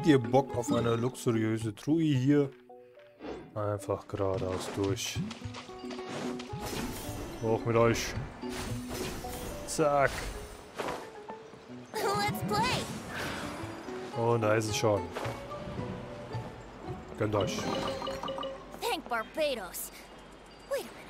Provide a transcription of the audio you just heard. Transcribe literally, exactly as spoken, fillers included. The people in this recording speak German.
ihr Bock auf eine luxuriöse Truhe hier? Einfach geradeaus durch. Hoch mit euch. Zack. Let's play. Und da ist es schon. Gönnt euch. Thank Barbados. Wait a minute.